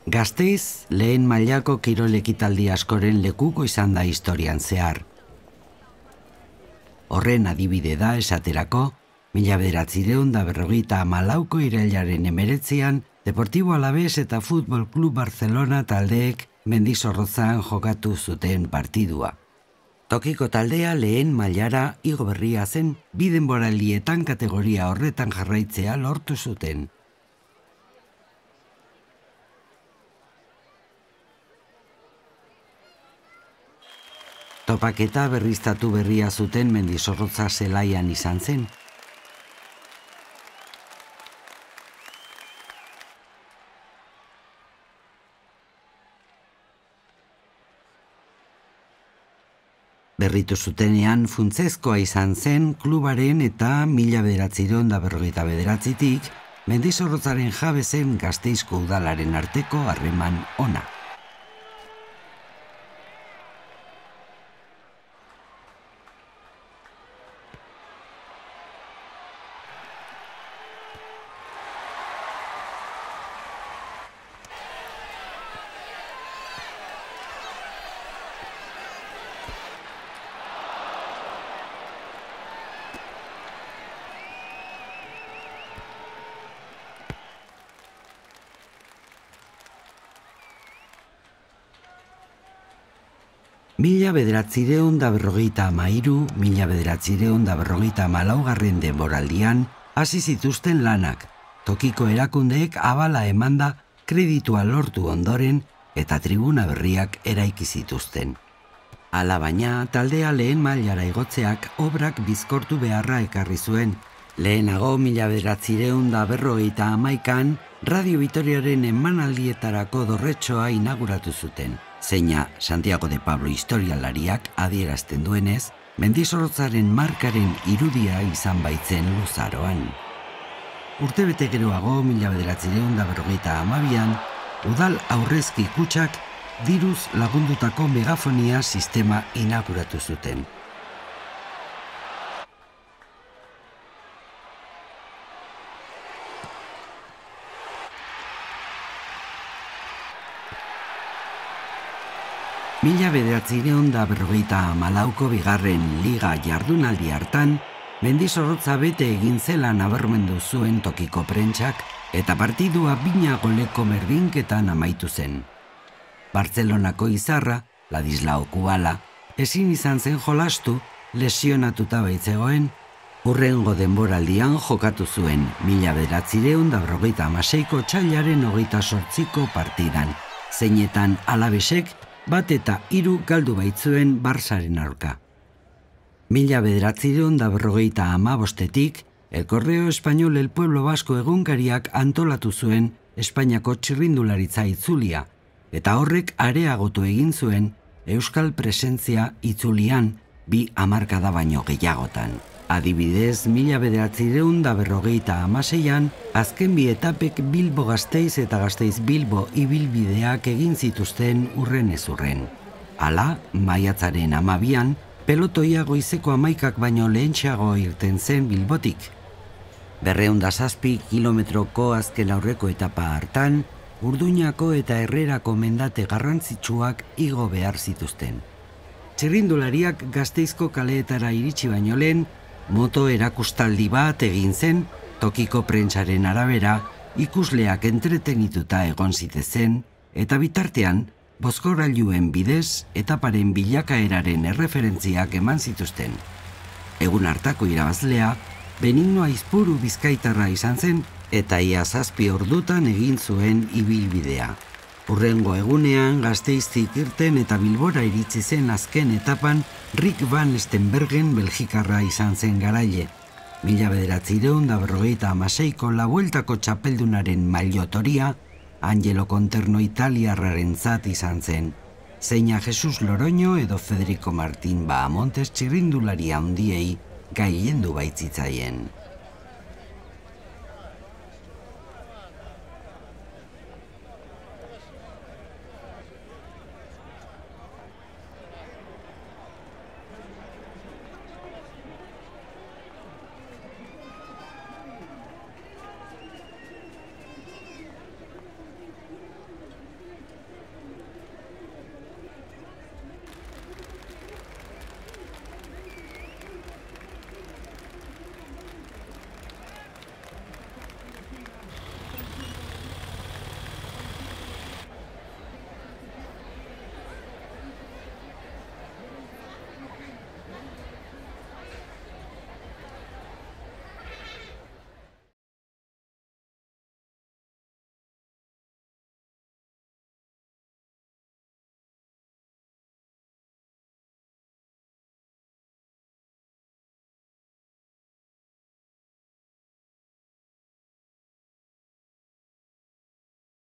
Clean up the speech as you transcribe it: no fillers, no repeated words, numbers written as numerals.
Gasteiz lehen mailako kirol ekitaldi askoren lekuko izan da historian zehar. Horren adibide da esaterako, 1954ko irailaren 19 Deportivo Alavés eta Futbol Club Barcelona taldeek Mendizorrotzan jokatu zuten partidua. Tokiko taldea lehen mailara igo berria zen, bi denboraldietan kategoria horretan jarraitzea lortu zuten. Topaketa berriztatu berria zuten Mendizorrotza zelaian izan zen. Berritu zutenean funtsezkoa izan zen klubaren eta 1959tik Mendizorrotzaren jabe zen Gasteizko udalaren arteko harreman ona. Mila 1953-1954 denboraldian hasi zituzten lanak, tokiko erakundeek abala emanda kreditua lortu ondoren eta tribuna berriak eraiki zituzten. Hala baina, taldea lehen mailara igotzeak obrak bizkortu beharra ekarri zuen. Lehenago 1951an Radio Vitoriaren emanaldietarako dorretxoa inauguratu zuten. Zeina Santiago de Pablo historialariak adierazten duenez, Mendizorrotzaren markaren irudia izan baitzen luzaroan. Urtebete geroago 1952an, udal aurrezki kutxak diruz lagundutako megafonia sistema inauguratu zuten. Mila 1954ko bigarren liga jardunaldi hartan, Mendizorrotza bete egin zela nabarmendu zuen tokiko prentsak eta partidua bina goleko berdinketan amaitu zen. Bartzelonako izarra, Ladislao Kubala, ezin izan zen jolastu, lesionatuta baitzegoen, hurrengo denboraldian jokatu zuen 1956ko otsailaren 28ko partidan, zeinetan Alavesek bat eta 3 galdu baitzuen Barsaren aurka. 1955tik, El Correo Español El Pueblo Vasco egunkariak antolatu zuen Espainiako txirrindularitza itzulia, eta horrek areagotu egin zuen euskal presentzia itzulian 2 hamarkada baino gehiagotan. Adibidez, 1956an, azken bi etapek Bilbo-Gasteiz eta Gasteiz-Bilbo ibilbideak egin zituzten urren ez urren. Hala, maiatzaren 12an, pelotoia goizeko 11ak baino lehentxeago irten zen Bilbotik. 207 kilometroko azken aurreko etapa hartan, Urduñako eta Herrerako mendate garrantzitsuak igo behar zituzten. Txirrindulariak Gasteizko kaleetara iritsi baino lehen, moto erakustaldi bat egin zen, tokiko prentsaren arabera, ikusleak entretenituta egon zitezen, eta bitartean, bozgorailuen bidez etaparen bilakaeraren erreferentziak eman zituzten. Egun hartako irabazlea, Benigno Aizpuru bizkaitarra izan zen, eta ia 7 ordutan egin zuen ibilbidea. Hurrengo egunean Gasteiztik irten eta Bilbora iritsi zen azken etapan Rick van Stenbergen belgikarra izan zen garaile. 1956ko La Vueltako txapeldunaren mailotoria Angelo Conterno italiarrarentzat izan zen, zeina Jesus Loroño edo Federico Martín Bahamontes txirrindularia handiei gailendu baitzitzaien.